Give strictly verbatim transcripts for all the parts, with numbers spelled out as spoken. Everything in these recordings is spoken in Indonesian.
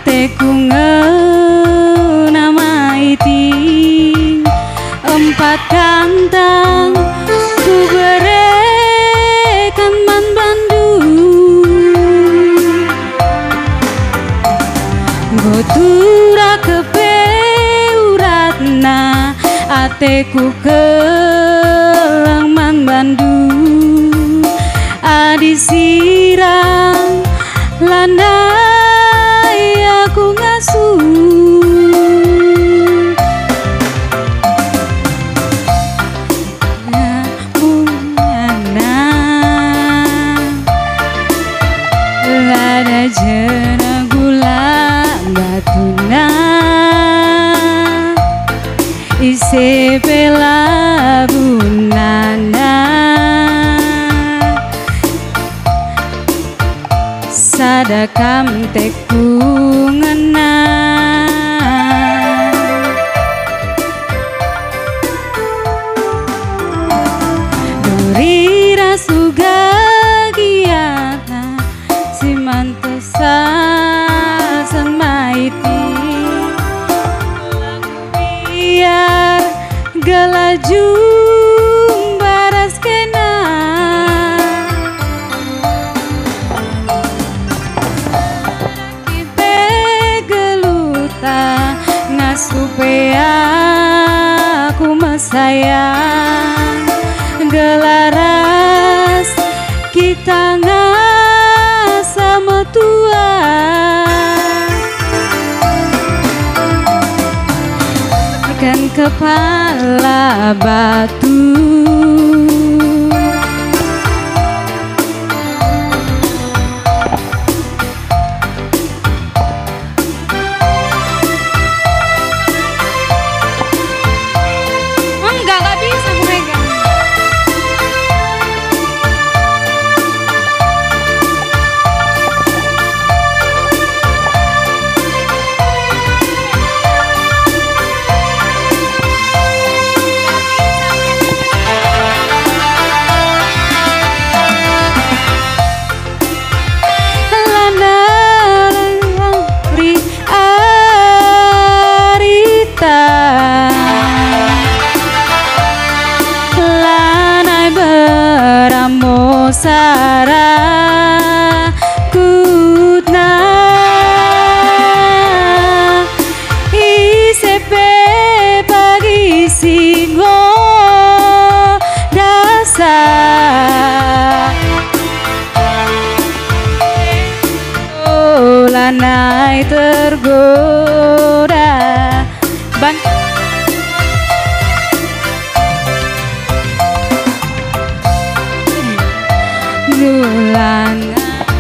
ateku ngenamaiti empat kantang ku berikan man Bandung gotura kepeuratna ateku kelang man Bandung adi sirang landai aku ngasuh bungana lada jena gula batuna ise pela bunana sadakam teku ngena duri rasuga giana si mantesa semaiti biar galaju baras kena kita geluta supaya aku mesayang gelaras kita nggak sama tua kan kepala batu Sara kutna isepe pagi singo dasa oh lanai tergoda ban Gulana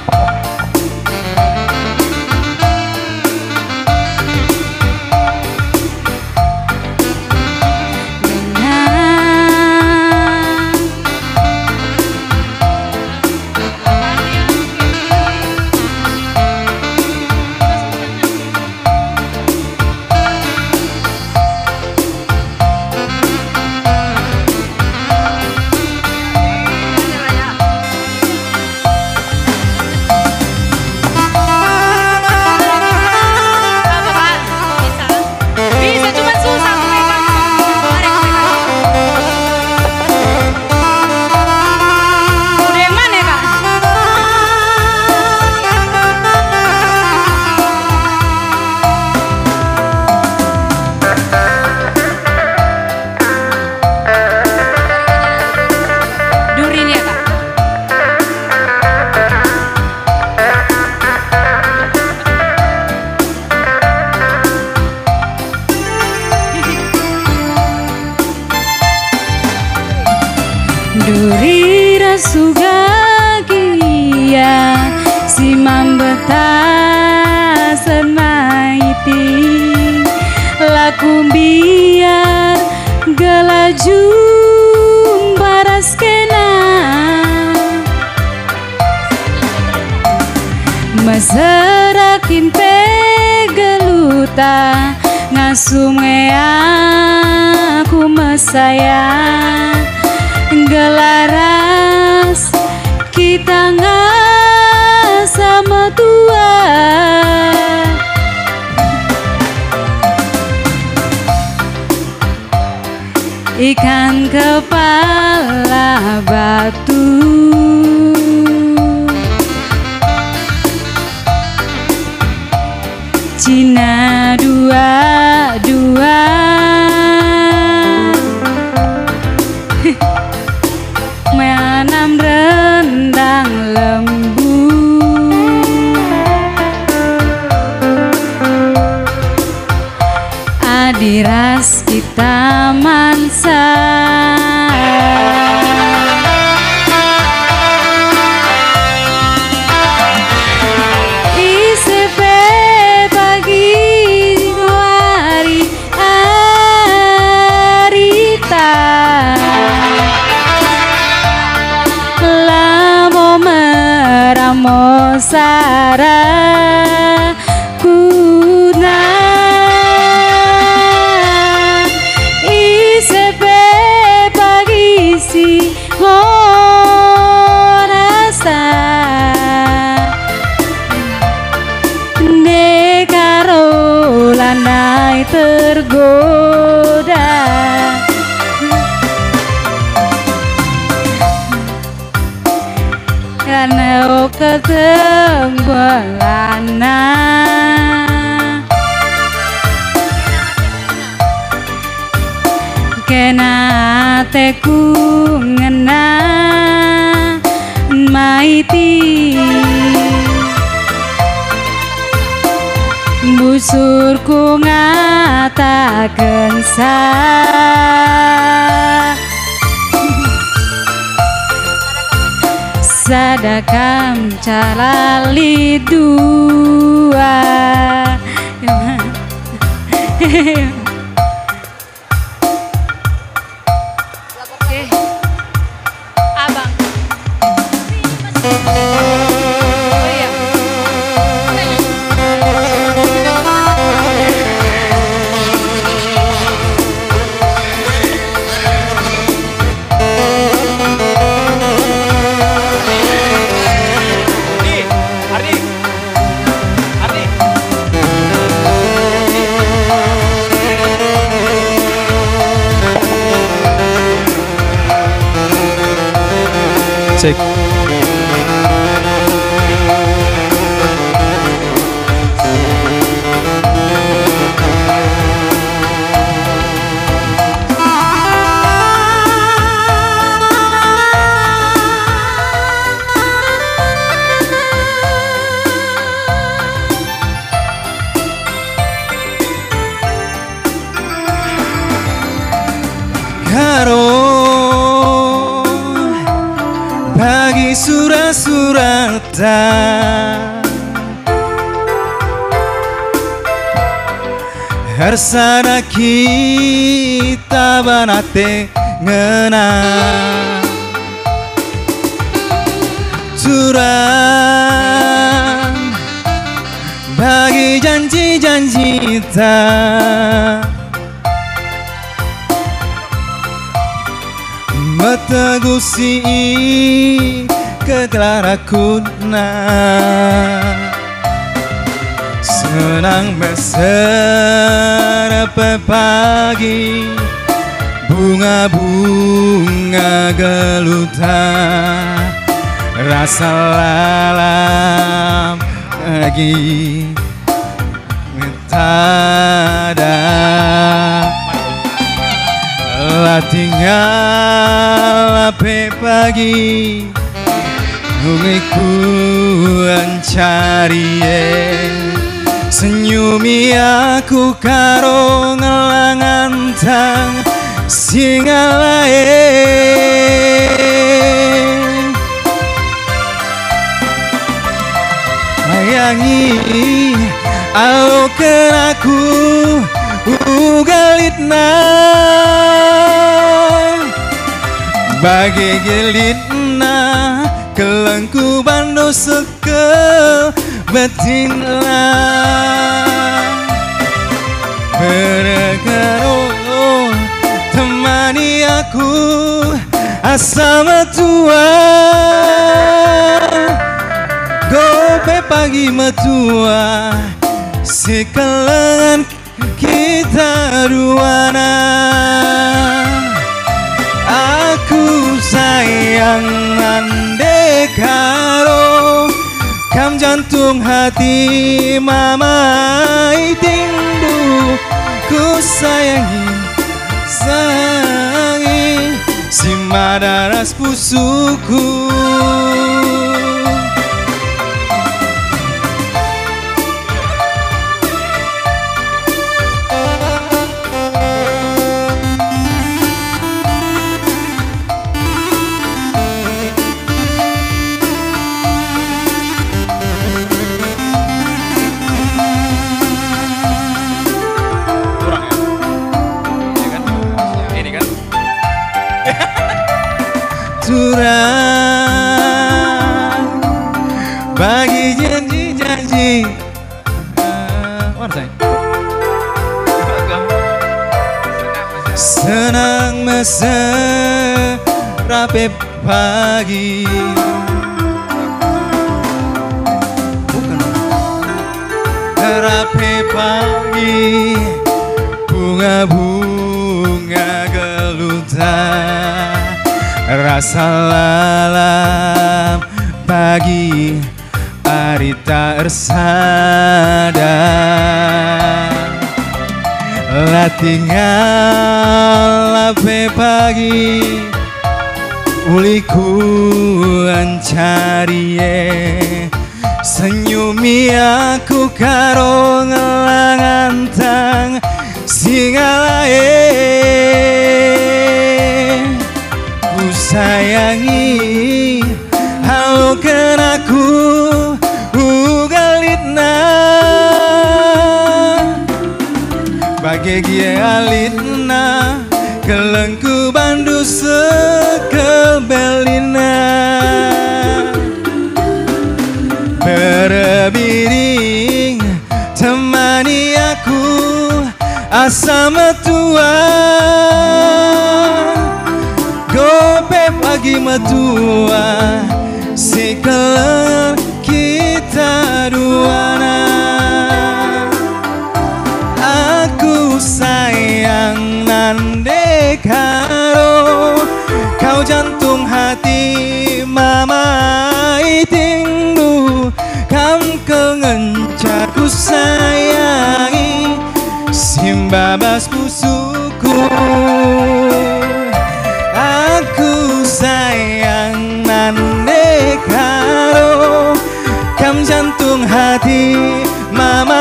duri rasuga gia si mambeta semaiti laku biar galaju baras kena maserakin pegeluta ngasume aku mesayang gelaras kita nggak sama tua batu. Cina dua dua menanam rendang lembu. Adiras kita mansa. Mosara kuna isepe pagisi ngorasa nekaro lanai tergoda. Karena ketenggelana kena teku ngena maiti busurku ngatakan sa. Sadakam calali dua. Oke, abang. Oh iya. Cek. Bagi surat-surata harsana kita banate ngena curang bagi janji-janji ta metegusi keklarakuna senang berserapai pagi bunga-bunga geluta rasa lalam lagi mentada lah tinggal ape pagi ungiku ancari senyumi aku karo ngelangan tang singalae bayangi aloken aku ugalitna bagi gelitna kelengku bando sekel betinla berkaro temani aku asa metua gope pagi metua sekelengan kita duana aku sayang nande karo kam jantung hati mama itindu ku sayangi sayangi si madaras pusuku. Curang bagi janji-janji uh, senang mesra rapi pagi bukan rapi pagi bunga-bunga gelutan rasa lalam pagi arita ersada la tinggal lape pagi uliku ancarie senyumi aku karo ngelangantang singalae sayangi halukan aku ugalitna bagai gia alitna kelengku bandu sekebelina berbiring temani aku asa metua pagi matua si kelar kita duana aku sayang nande karo kau jantung hati mama itindu kam kengencaku sayangi simbabas pusuku sayang nande karo kam jantung hati mama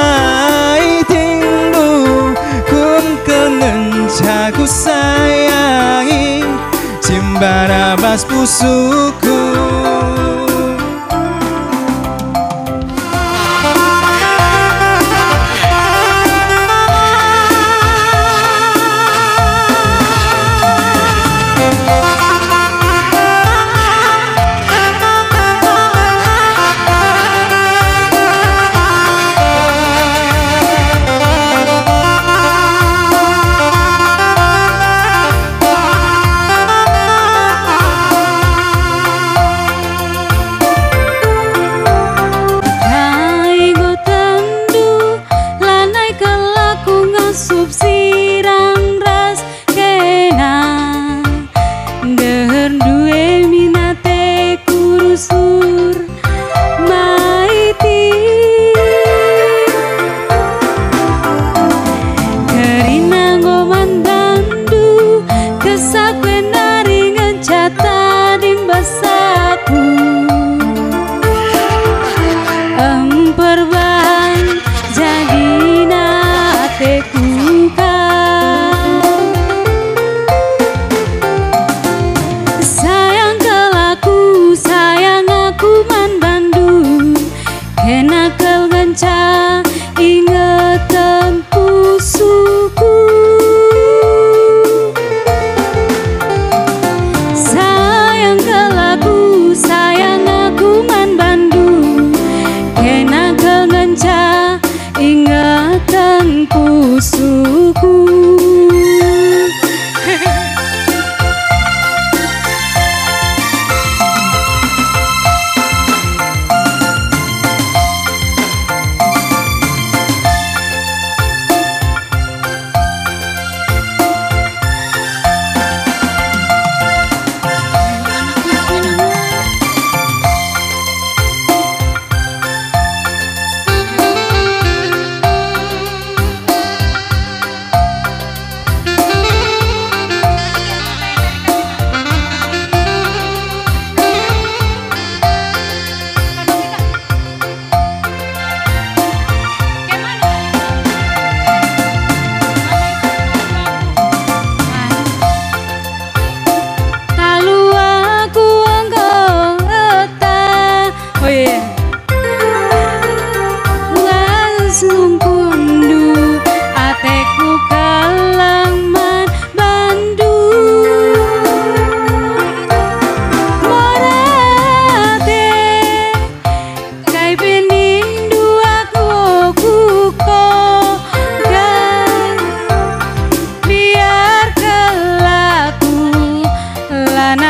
itindu kun kengencaku sayangi simbara bas pusuku.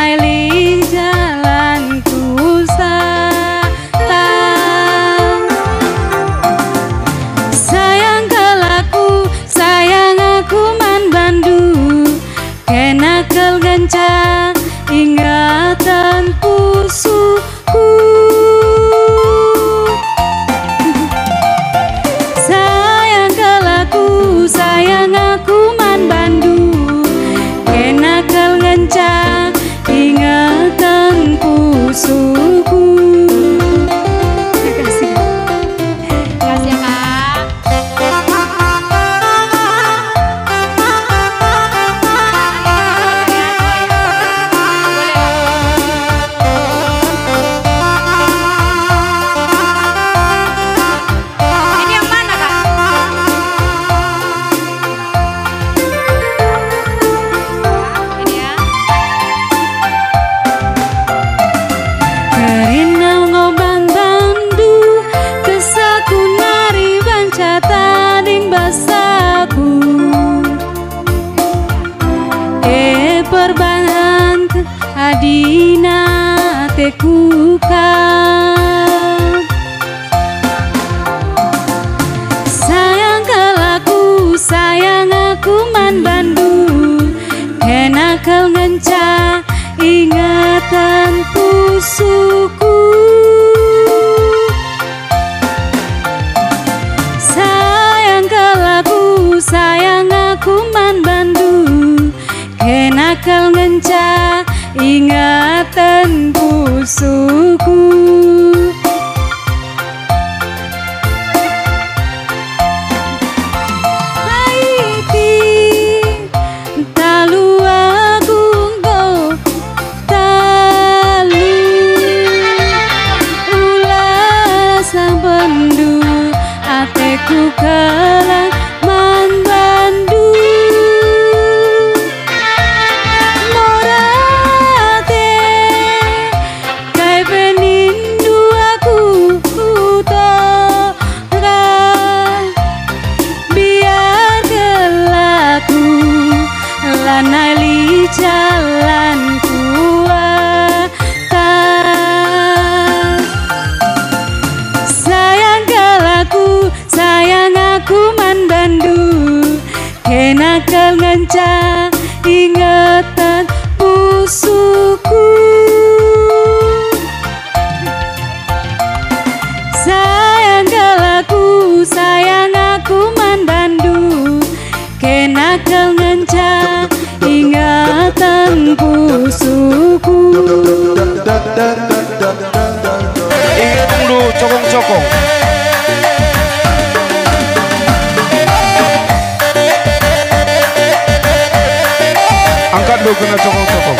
Lanai jalanku satang. Sayang kelaku, sayang aku man bandu, kenakel genca ingatan pusuku. Sayang kelaku, sayang aku man bandu, kenakel genca ingatan pusuku. Terima kasih. Terima kasih ya Kak. Ini yang mana Kak? Ini ya. Kerinau ngobang bandu, kesaku nari banca tading basaku. E perbanan adina tekukan. Sayang kelaku, sayang aku man bandu, kenakel ngenca ingatan pusuku. Sayang kelaku, sayang aku man bandu, kenakel ngenca ingatan pusuku. Haiti talu aku nggo talu, ulah sang pendu ateku kelang man bandu. Morate kai penindu aku utara, biar kelaku lanai li jalanku atas. Sayang kelaku, sayang aku man bandu, kenakel ngenca ingatan pusuku. Sayang kelaku, sayang aku man bandu, kenakel ngenca ingatan pusuku. Ingat dulu cokong-cokong. Angkat dulu kena cokong-cokong.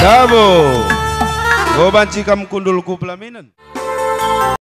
Dabo. Go banci kam kundulku pelaminan.